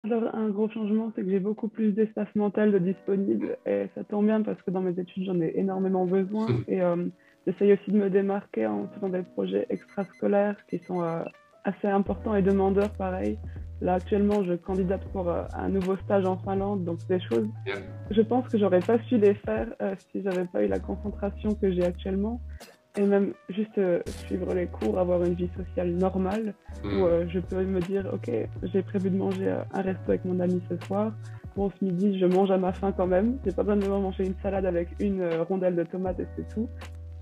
Alors, un gros changement, c'est que j'ai beaucoup plus d'espace mental de disponible et ça tombe bien parce que dans mes études, j'en ai énormément besoin et j'essaye aussi de me démarquer en faisant des projets extrascolaires qui sont assez importants et demandeurs, pareil. Là, actuellement, je candidate pour un nouveau stage en Finlande, donc des choses, Bien. je pense que j'aurais pas su les faire si j'avais pas eu la concentration que j'ai actuellement. Et même juste suivre les cours, avoir une vie sociale normale, où Hmm. je peux me dire, ok, j'ai prévu de manger un resto avec mon ami ce soir. Bon, ce midi, je mange à ma faim quand même. J'ai pas besoin de manger une salade avec une rondelle de tomate et c'est tout.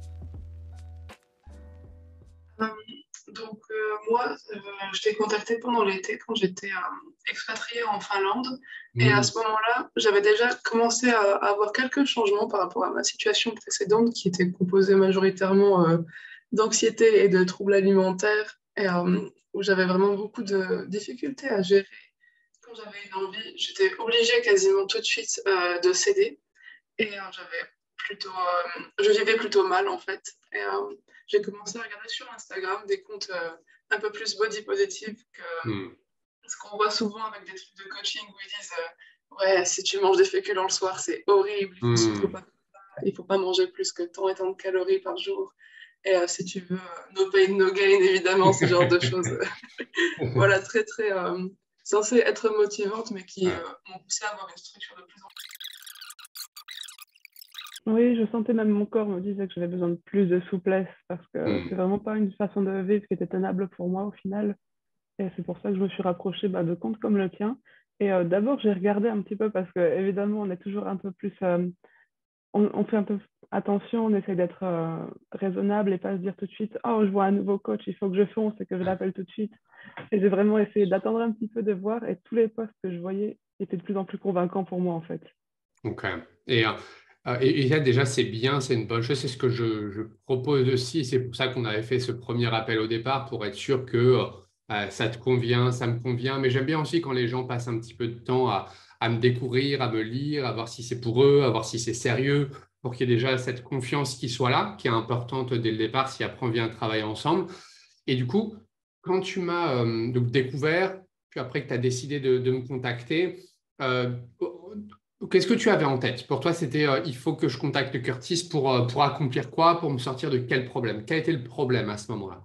Euh, moi, je t'ai contacté pendant l'été quand j'étais expatriée en Finlande. Et à Hmm. ce moment-là, j'avais déjà commencé à avoir quelques changements par rapport à ma situation précédente qui était composée majoritairement d'anxiété et de troubles alimentaires et où j'avais vraiment beaucoup de difficultés à gérer. Quand j'avais une envie, j'étais obligée quasiment tout de suite de céder. Et je vivais plutôt mal en fait. Et j'ai commencé à regarder sur Instagram des comptes un peu plus body positive que Hmm. ce qu'on voit souvent avec des trucs de coaching où ils disent ouais, si tu manges des féculents le soir, c'est horrible, il faut surtout Hmm. pas, il faut pas manger plus que tant et tant de calories par jour. Et si tu veux, no pain, no gain, évidemment, ce genre de choses. Voilà, très, très censées être motivantes, mais qui Ouais. m'ont poussé à avoir une structure de plus en Oui, je sentais même mon corps me disait que j'avais besoin de plus de souplesse parce que c'est Hmm. vraiment pas une façon de vivre qui était tenable pour moi au final. Et c'est pour ça que je me suis rapprochée de comptes comme le tien. Et d'abord, j'ai regardé un petit peu parce que évidemment, on est toujours un peu plus on fait un peu attention, on essaie d'être raisonnable et pas se dire tout de suite, oh, je vois un nouveau coach, il faut que je fonce et que je l'appelle tout de suite. Et j'ai vraiment essayé d'attendre un petit peu de voir et tous les posts que je voyais étaient de plus en plus convaincants pour moi en fait. Ok. Et là, déjà, c'est bien, c'est une bonne chose. C'est ce que je propose aussi. C'est pour ça qu'on avait fait ce premier appel au départ, pour être sûr que ça te convient, ça me convient. Mais j'aime bien aussi quand les gens passent un petit peu de temps à me découvrir, à me lire, à voir si c'est pour eux, à voir si c'est sérieux, pour qu'il y ait déjà cette confiance qui soit là, qui est importante dès le départ, si après on vient travailler ensemble. Et du coup, quand tu m'as donc découvert, puis après que tu as décidé de me contacter, euh, qu'est-ce que tu avais en tête? Pour toi, c'était il faut que je contacte Curtis pour accomplir quoi? Pour me sortir de quel problème? Quel était le problème à ce moment-là?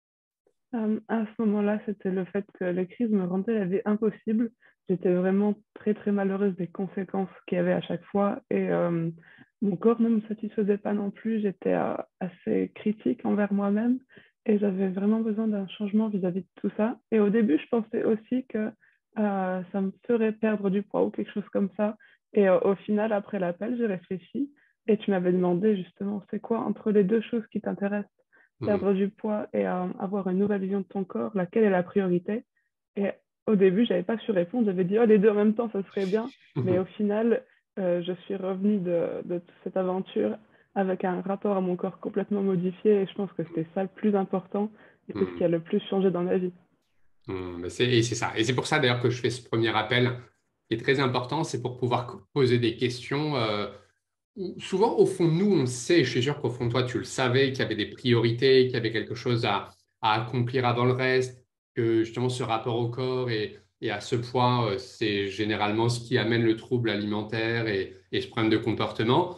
À ce moment-là, c'était le fait que les crises me rendaient la vie impossible. J'étais vraiment très très malheureuse des conséquences qu'il y avait à chaque fois et mon corps ne me satisfaisait pas non plus. J'étais assez critique envers moi-même et j'avais vraiment besoin d'un changement vis-à-vis de tout ça. Et au début, je pensais aussi que ça me ferait perdre du poids ou quelque chose comme ça. Et au final, après l'appel, j'ai réfléchi et tu m'avais demandé justement, c'est quoi entre les deux choses qui t'intéressent? Hmm. Perdre du poids et avoir une nouvelle vision de ton corps, laquelle est la priorité? Et au début, j'avais pas su répondre, j'avais dit oh, les deux en même temps, ça serait bien. Mais au final, je suis revenue de toute cette aventure avec un rapport à mon corps complètement modifié et je pense que c'était ça le plus important et c'est ce qui Hmm. a le plus changé dans ma vie. Mais et c'est ça. Et c'est pour ça d'ailleurs que je fais ce premier appel qui est très important, c'est pour pouvoir poser des questions. Souvent, au fond, nous, on sait, je suis sûr qu'au fond de toi, tu le savais, qu'il y avait des priorités, qu'il y avait quelque chose à accomplir avant le reste, que justement ce rapport au corps et à ce point, c'est généralement ce qui amène le trouble alimentaire et ce problème de comportement.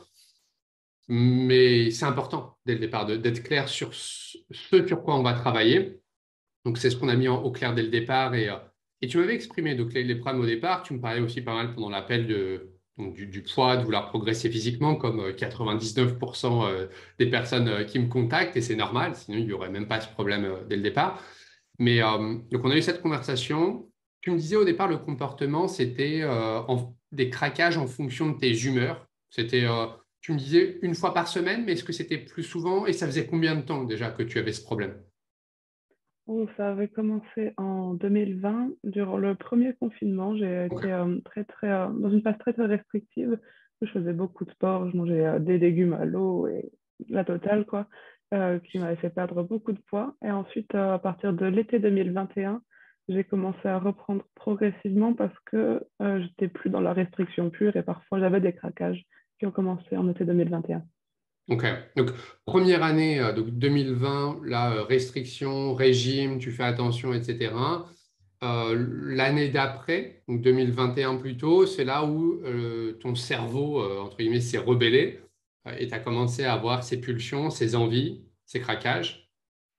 Mais c'est important dès le départ d'être clair sur ce sur quoi on va travailler. Donc, c'est ce qu'on a mis au clair dès le départ. Et tu m'avais exprimé donc, les problèmes au départ. Tu me parlais aussi pas mal pendant l'appel donc, du poids, de vouloir progresser physiquement, comme 99% des personnes qui me contactent. Et c'est normal, sinon il n'y aurait même pas ce problème dès le départ. Mais donc, on a eu cette conversation. Tu me disais au départ, le comportement, c'était des craquages en fonction de tes humeurs. Tu me disais une fois par semaine, mais est-ce que c'était plus souvent? Et ça faisait combien de temps déjà que tu avais ce problème? Oh, ça avait commencé en 2020, durant le premier confinement. J'ai Ok. été dans une phase très, très restrictive. Je faisais beaucoup de sport, je mangeais des légumes à l'eau et la totale, quoi, qui m'avait fait perdre beaucoup de poids. Et ensuite, à partir de l'été 2021, j'ai commencé à reprendre progressivement parce que j'étais plus dans la restriction pure et parfois j'avais des craquages qui ont commencé en été 2021. Ok. Donc, première année, donc 2020, la restriction, régime, tu fais attention, etc. l'année d'après, donc 2021 plutôt, c'est là où ton cerveau, entre guillemets, s'est rebellé et tu as commencé à avoir ces pulsions, ces envies, ces craquages.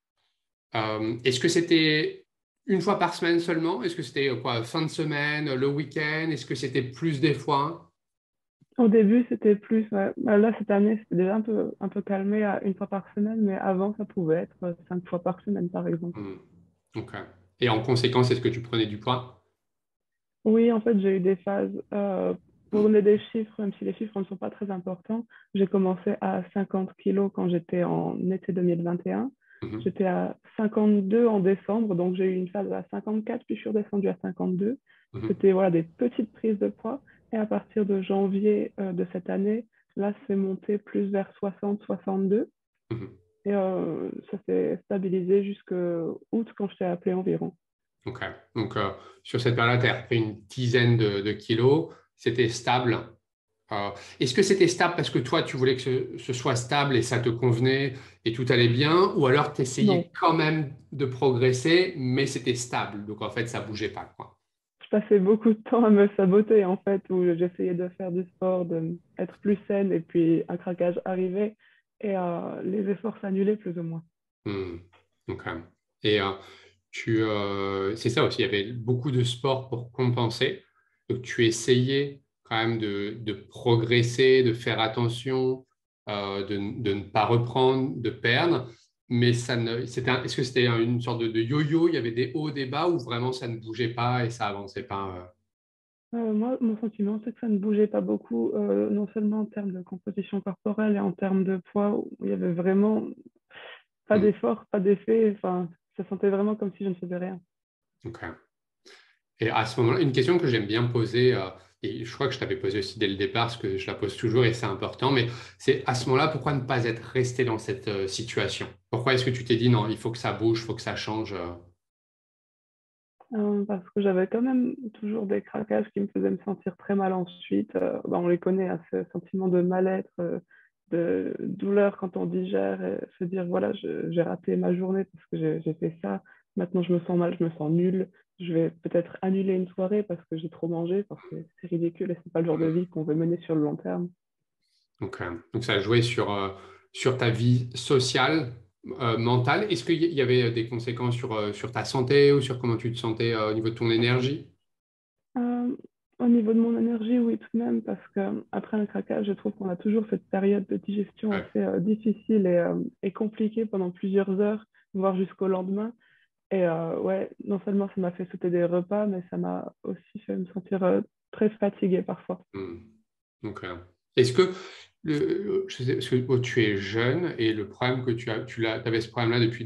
Est-ce que c'était une fois par semaine seulement? Est-ce que c'était quoi, fin de semaine, le week-end? Est-ce que c'était plus des fois? Au début, c'était plus, ouais. Bah, là, cette année, c'était déjà un peu calmé à une fois par semaine, mais avant, ça pouvait être 5 fois par semaine, par exemple. Hmm. Ok. Et en conséquence, est-ce que tu prenais du poids? Oui, en fait, j'ai eu des phases. Pour Hmm. donner des chiffres, même si les chiffres ne sont pas très importants, j'ai commencé à 50 kilos quand j'étais en été 2021. Mhm. J'étais à 52 en décembre, donc j'ai eu une phase à 54, puis je suis redescendue à 52. Mhm. C'était voilà, des petites prises de poids. Et à partir de janvier de cette année, là, c'est monté plus vers 60, 62. Mhm. Et ça s'est stabilisé jusqu'au août quand je t'ai appelé environ. Ok. Donc, sur cette période, tu as pris une dizaine de kilos. C'était stable. Euh, Est-ce que c'était stable parce que toi, tu voulais que ce soit stable et ça te convenait et tout allait bien? Ou alors, tu Non, essayais quand même de progresser, mais c'était stable. Donc, en fait, ça bougeait pas, quoi. je passais beaucoup de temps à me saboter en fait, où j'essayais de faire du sport, d'être plus saine, et puis un craquage arrivait et les efforts s'annulaient plus ou moins. Hmm. Ok. Et c'est ça aussi, il y avait beaucoup de sport pour compenser. Donc, tu essayais quand même de progresser, de faire attention, de ne pas reprendre, de perdre. Mais est-ce que c'était une sorte de yo-yo? Il y avait des hauts, des bas, ou vraiment ça ne bougeait pas et ça avançait pas? Moi, mon sentiment, c'est que ça ne bougeait pas beaucoup, non seulement en termes de composition corporelle et en termes de poids, où il y avait vraiment pas Hmm. d'effort, pas d'effet, enfin, ça sentait vraiment comme si je ne faisais rien. Ok. Et à ce moment-là, une question que j'aime bien poser, et je crois que je t'avais posé aussi dès le départ, parce que je la pose toujours et c'est important, mais c'est à ce moment-là, pourquoi ne pas être resté dans cette situation? Pourquoi est-ce que tu t'es dit non, il faut que ça bouge, il faut que ça change? Parce que j'avais quand même toujours des craquages qui me faisaient me sentir très mal ensuite. Bah, on les connaît, hein, ce sentiment de mal-être, de douleur quand on digère, et se dire, voilà, j'ai raté ma journée parce que j'ai fait ça. Maintenant, je me sens mal, je me sens nulle. Je vais peut-être annuler une soirée parce que j'ai trop mangé. Enfin, c'est ridicule et c'est pas le genre de vie qu'on veut mener sur le long terme. Donc ça a joué sur ta vie sociale, mentale. Est-ce qu'il y avait des conséquences sur ta santé ou sur comment tu te sentais au niveau de ton énergie? Euh, Au niveau de mon énergie, oui, tout de même, parce que après un craquage, je trouve qu'on a toujours cette période de digestion Ouais. assez difficile et compliquée pendant plusieurs heures, voire jusqu'au lendemain. Et ouais, non seulement ça m'a fait sauter des repas, mais ça m'a aussi fait me sentir très fatiguée parfois. Hmm. Donc, est-ce que je sais, parce que tu es jeune et le problème que tu avais ce problème-là depuis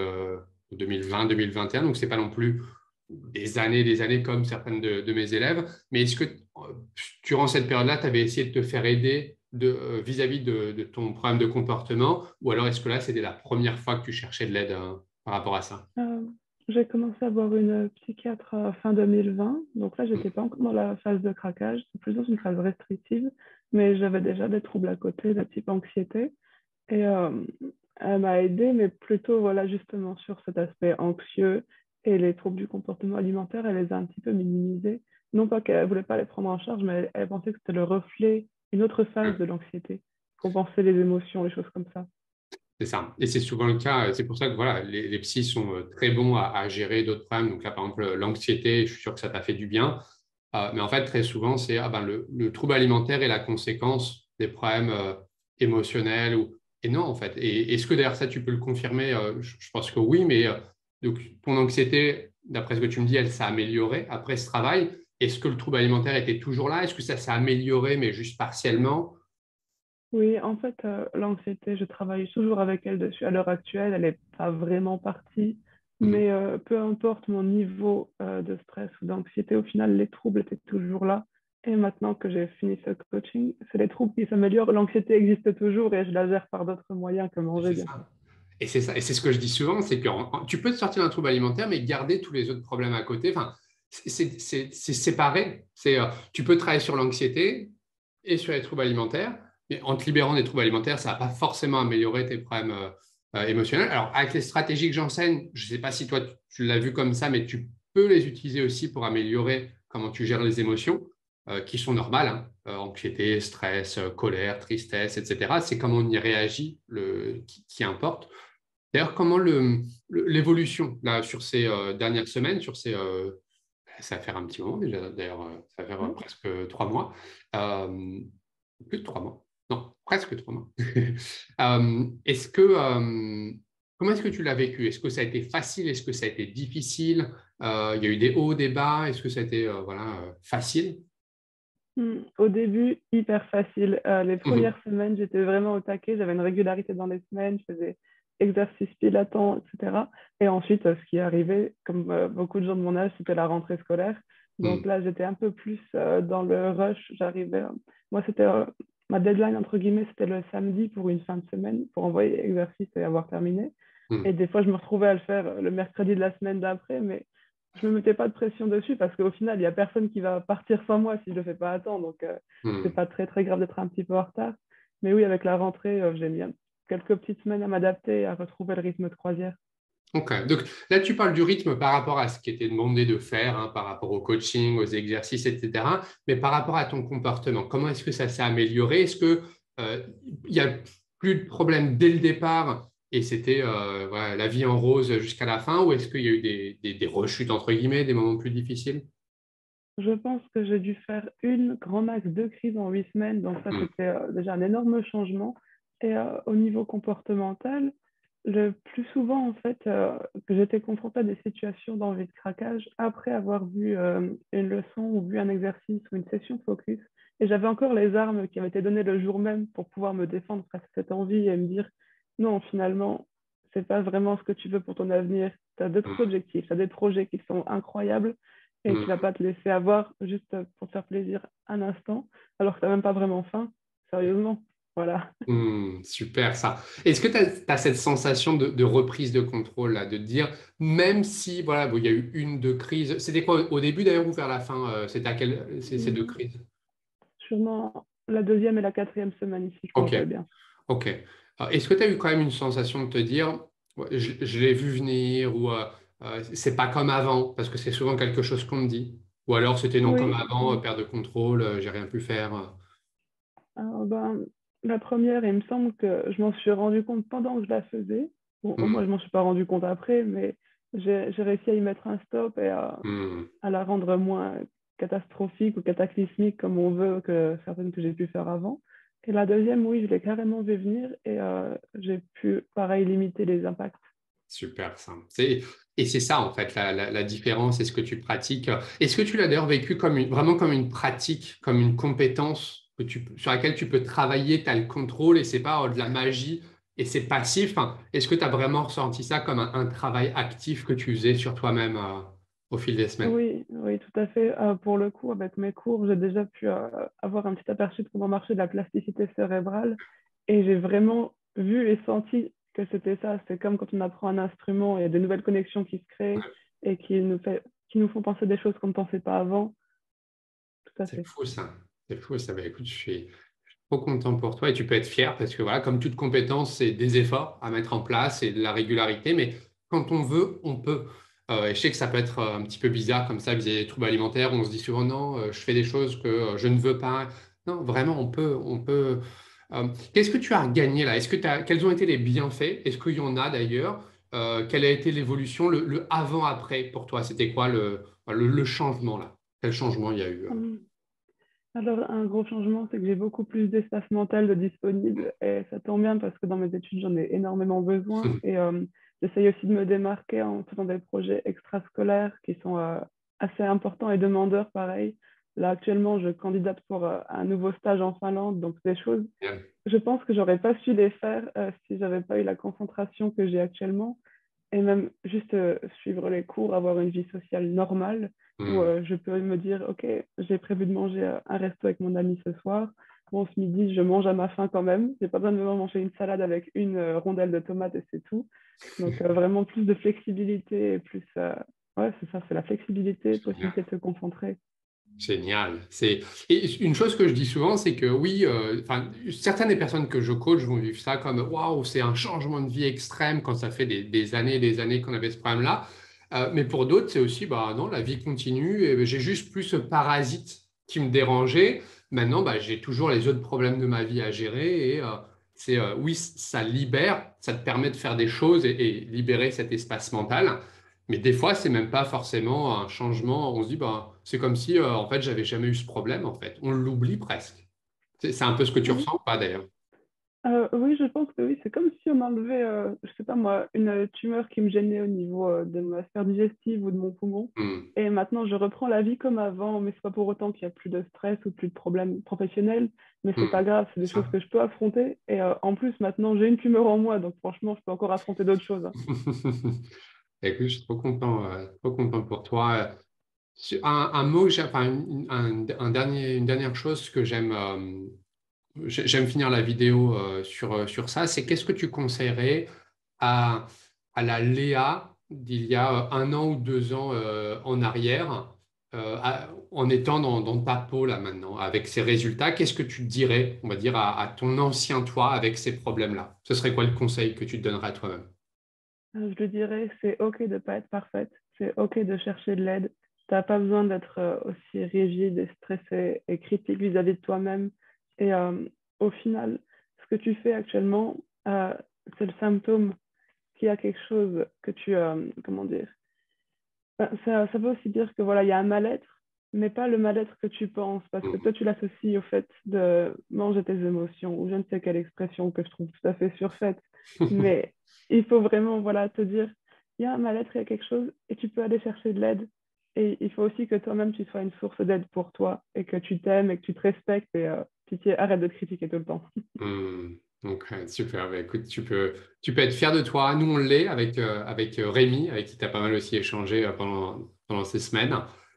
2020, 2021, donc c'est pas non plus des années comme certaines de mes élèves, mais est-ce que durant cette période-là, tu avais essayé de te faire aider vis-à-vis de ton problème de comportement, ou alors est-ce que là, c'était la première fois que tu cherchais de l'aide par rapport à ça? Euh, j'ai commencé à voir une psychiatre fin 2020, donc là, Hmm. j'étais pas encore dans la phase de craquage, c'est plus dans une phase restrictive, mais j'avais déjà des troubles à côté, de type anxiété. Et elle m'a aidée, mais plutôt voilà, justement sur cet aspect anxieux et les troubles du comportement alimentaire, elle les a un petit peu minimisés. Non pas qu'elle ne voulait pas les prendre en charge, mais elle pensait que c'était le reflet, une autre phase de l'anxiété, compenser les émotions, les choses comme ça. C'est ça. Et c'est souvent le cas. C'est pour ça que voilà, les psys sont très bons à gérer d'autres problèmes. Donc là, par exemple, l'anxiété, je suis sûr que ça t'a fait du bien. Mais en fait, très souvent, c'est le trouble alimentaire est la conséquence des problèmes émotionnels. Et non, en fait. Et est-ce que d'ailleurs, ça, tu peux le confirmer? Je pense que oui, mais donc, ton anxiété, d'après ce que tu me dis, elle s'est améliorée après ce travail. Est-ce que le trouble alimentaire était toujours là? Est-ce que ça s'est amélioré, mais juste partiellement? Oui, en fait, l'anxiété, je travaille toujours avec elle dessus. À l'heure actuelle, elle n'est pas vraiment partie, Mhm. mais peu importe mon niveau de stress ou d'anxiété, au final, les troubles étaient toujours là. Et maintenant que j'ai fini ce coaching, c'est les troubles qui s'améliorent. L'anxiété existe toujours et je la gère par d'autres moyens que Et manger, c'est bien sûr. ça. Et c'est ça. Et c'est ce que je dis souvent, c'est que tu peux te sortir d'un trouble alimentaire, mais garder tous les autres problèmes à côté. Enfin, c'est séparé. Tu peux travailler sur l'anxiété et sur les troubles alimentaires, mais en te libérant des troubles alimentaires, ça ne va pas forcément améliorer tes problèmes émotionnels. Alors, avec les stratégies que j'enseigne, je ne sais pas si toi, tu l'as vu comme ça, mais tu peux les utiliser aussi pour améliorer comment tu gères les émotions, qui sont normales, hein, anxiété, stress, colère, tristesse, etc. C'est comment on y réagit qui importe. D'ailleurs, comment l'évolution là, sur ces dernières semaines, ça va faire un petit moment déjà, d'ailleurs, ça va faire Oui. presque 3 mois. Euh, Plus de 3 mois. Non, presque 3 mois. Comment est-ce que tu l'as vécu? Est-ce que ça a été facile? Est-ce que ça a été difficile? Il y a eu des hauts, des bas. Est-ce que ça a été facile? Au début, hyper facile. Les Mhm. premières semaines, j'étais vraiment au taquet. J'avais une régularité dans les semaines. Je faisais exercice pilates, etc. Et ensuite, ce qui est arrivé, comme beaucoup de gens de mon âge, c'était la rentrée scolaire. Donc Mhm. là, j'étais un peu plus dans le rush. Moi, c'était ma deadline, entre guillemets, c'était le samedi pour une fin de semaine, pour envoyer exercice et avoir terminé. Et Mhm. des fois, je me retrouvais à le faire le mercredi de la semaine d'après, mais je me mettais pas de pression dessus parce qu'au final, il y a personne qui va partir sans moi si je le fais pas à temps. Donc, c'est Mhm. pas très, très grave d'être un petit peu en retard. Mais oui, avec la rentrée, j'ai mis quelques petites semaines à m'adapter et à retrouver le rythme de croisière. Ok. Donc là, tu parles du rythme par rapport à ce qui était demandé de faire, hein, par rapport au coaching, aux exercices, etc. Mais par rapport à ton comportement, comment est-ce que ça s'est amélioré? Est-ce que il y a plus de problèmes dès le départ et c'était voilà, la vie en rose jusqu'à la fin, ou est-ce qu'il y a eu des rechutes entre guillemets, des moments plus difficiles? Je pense que j'ai dû faire une grand max 2 crises en 8 semaines. Donc, ça, Hmm. c'était déjà un énorme changement. Et au niveau comportemental, le plus souvent, en fait, que j'étais confrontée à des situations d'envie de craquage après avoir vu une leçon ou vu un exercice ou une session focus. Et j'avais encore les armes qui avaient été données le jour même pour pouvoir me défendre face à cette envie et me dire non, finalement, c'est pas vraiment ce que tu veux pour ton avenir. Tu as d'autres Hmm. objectifs, tu as des projets qui sont incroyables et tu vas Hmm. pas te laisser avoir juste pour te faire plaisir un instant, alors que tu n'as même pas vraiment faim. Sérieusement. Voilà. Super ça. Est-ce que tu as cette sensation de reprise de contrôle là, de te dire, même si voilà, bon, il y a eu une, deux crises, c'était quoi au début d'ailleurs ou vers la fin, c'était à ces deux Hum, crises? Sûrement la deuxième et la quatrième semaine ici, je me Ok, rappelle bien. ok. Alors, est-ce que tu as eu quand même une sensation de te dire, ouais, je l'ai vu venir, ou c'est pas comme avant, parce que c'est souvent quelque chose qu'on me dit, ou alors c'était non comme Oui, avant, perte de contrôle, j'ai rien pu faire. alors, ben, la première, il me semble que je m'en suis rendu compte pendant que je la faisais. Bon, moi, Hmm, je m'en suis pas rendu compte après, mais j'ai réussi à y mettre un stop et hmm. à la rendre moins catastrophique ou cataclysmique comme on veut que certaines que j'ai pu faire avant. Et la deuxième, oui, je l'ai carrément vu venir et j'ai pu, pareil, limiter les impacts. Super simple. Et c'est ça, en fait, la différence, est ce que tu pratiques. Est-ce que tu l'as d'ailleurs vécu vraiment comme une pratique, comme une compétence sur laquelle tu peux travailler, tu as le contrôle et c'est pas de la magie et c'est passif. Enfin, est-ce que tu as vraiment ressenti ça comme un travail actif que tu faisais sur toi-même au fil des semaines? Oui, oui, tout à fait. Pour le coup, avec mes cours, j'ai déjà pu avoir un petit aperçu de comment marchait la plasticité cérébrale et j'ai vraiment vu et senti que c'était ça. C'est comme quand on apprend un instrument, il y a de nouvelles connexions qui se créent et qui nous font penser des choses qu'on ne pensait pas avant. Tout à C'est fait. fou ça. C'est fou ça. Bah, écoute, je suis trop content pour toi et tu peux être fier parce que voilà, comme toute compétence, c'est des efforts à mettre en place et de la régularité, mais quand on veut, on peut. Et je sais que ça peut être un petit peu bizarre comme ça vis-à-vis des troubles alimentaires. On se dit souvent non, je fais des choses que je ne veux pas. Non, vraiment, on peut. Qu'est-ce que tu as gagné là? Quels ont été les bienfaits? Est-ce qu'il y en a d'ailleurs? Quelle a été l'évolution, le avant-après pour toi? C'était quoi le changement là? Quel changement il y a eu? Alors, un gros changement, c'est que j'ai beaucoup plus d'espace mental de disponible et ça tombe bien parce que dans mes études, j'en ai énormément besoin et j'essaye aussi de me démarquer en faisant des projets extrascolaires qui sont assez importants et demandeurs, pareil. Là, actuellement, je candidate pour un nouveau stage en Finlande, donc des choses, je pense que j'aurais pas su les faire si j'avais pas eu la concentration que j'ai actuellement et même juste suivre les cours, avoir une vie sociale normale où Hmm. je peux me dire, OK, j'ai prévu de manger un resto avec mon ami ce soir. Bon, ce midi, je mange à ma faim quand même. J'ai pas besoin de me manger une salade avec une rondelle de tomate et c'est tout. Donc, vraiment plus de flexibilité et plus. Ouais, c'est ça, c'est la flexibilité, Génial. possibilité de se concentrer. Génial. Et une chose que je dis souvent, c'est que oui, enfin, certaines des personnes que je coach vont vivre ça comme waouh, c'est un changement de vie extrême quand ça fait des années et des années qu'on avait ce problème-là. Mais pour d'autres, c'est aussi, bah non, la vie continue et j'ai juste plus ce parasite qui me dérangeait. Maintenant, bah, j'ai toujours les autres problèmes de ma vie à gérer et oui, ça libère, ça te permet de faire des choses et libérer cet espace mental. Mais des fois, c'est même pas forcément un changement. On se dit, bah, c'est comme si, en fait, j'avais jamais eu ce problème, en fait. On l'oublie presque. C'est un peu ce que tu Oui. ressens ou pas d'ailleurs? Oui, je pense que oui, c'est comme si on m'enlevait, je sais pas moi, une tumeur qui me gênait au niveau de ma sphère digestive ou de mon poumon. Hmm. Et maintenant, je reprends la vie comme avant, mais c'est pas pour autant qu'il y a plus de stress ou plus de problèmes professionnels. Mais c'est Hmm. pas grave, c'est des choses Ça. que je peux affronter. Et en plus, maintenant, j'ai une tumeur en moi, donc franchement, je peux encore affronter d'autres choses, hein. Écoute, je suis trop content pour toi. Un mot, enfin, une dernière chose que j'aime finir la vidéo sur ça, c'est qu'est-ce que tu conseillerais à, à la Léa d'il y a 1 an ou 2 ans en arrière, en étant dans ta peau là maintenant, avec ces résultats, qu'est-ce que tu dirais, on va dire, à ton ancien toi avec ces problèmes-là? Ce serait quoi le conseil que tu te donnerais à toi-même? Je le dirais, c'est OK de pas être parfaite. C'est OK de chercher de l'aide. T'as pas besoin d'être aussi rigide et stressé et critique vis-à-vis de toi-même. Et au final, ce que tu fais actuellement, c'est le symptôme qu'il y a quelque chose que tu, comment dire, ça veut aussi dire que voilà, il y a un mal-être, mais pas le mal-être que tu penses, parce que toi, tu l'associes au fait de manger tes émotions, ou je ne sais quelle expression que je trouve tout à fait surfaite. Mais il faut vraiment voilà, te dire, il y a un mal-être, il y a quelque chose, et tu peux aller chercher de l'aide. Et il faut aussi que toi-même, tu sois une source d'aide pour toi, et que tu t'aimes, et que tu te respectes, et pitié, arrête de te critiquer tout le temps. Donc, super. Bah, écoute, tu peux être fier de toi. Nous, on l'est avec Rémi, avec qui tu as pas mal aussi échangé pendant ces semaines.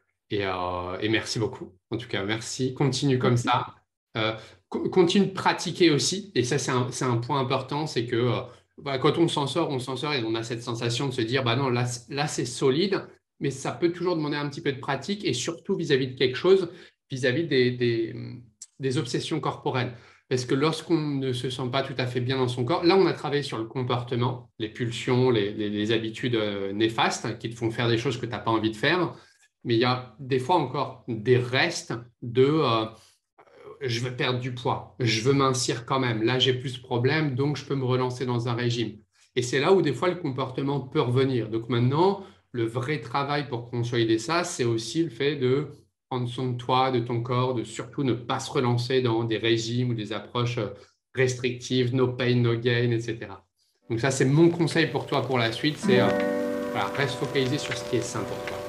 Et merci beaucoup. En tout cas, merci. Continue comme Merci. ça. Continue de pratiquer aussi. Et ça, c'est un point important. C'est que bah, quand on s'en sort et on a cette sensation de se dire, bah non, là c'est solide, mais ça peut toujours demander un petit peu de pratique et surtout vis-à-vis de quelque chose, vis-à-vis des obsessions corporelles. Parce que lorsqu'on ne se sent pas tout à fait bien dans son corps, là, on a travaillé sur le comportement, les pulsions, les habitudes néfastes qui te font faire des choses que tu n'as pas envie de faire. Mais il y a des fois encore des restes de je veux perdre du poids, je veux mincir quand même. Là, j'ai plus de problèmes, donc je peux me relancer dans un régime. Et c'est là où des fois le comportement peut revenir. Donc maintenant, le vrai travail pour consolider ça, c'est aussi le fait de prendre soin de toi, de ton corps, de surtout ne pas se relancer dans des régimes ou des approches restrictives, no pain, no gain, etc. Donc ça, c'est mon conseil pour toi pour la suite, c'est voilà, reste focalisé sur ce qui est sain pour toi.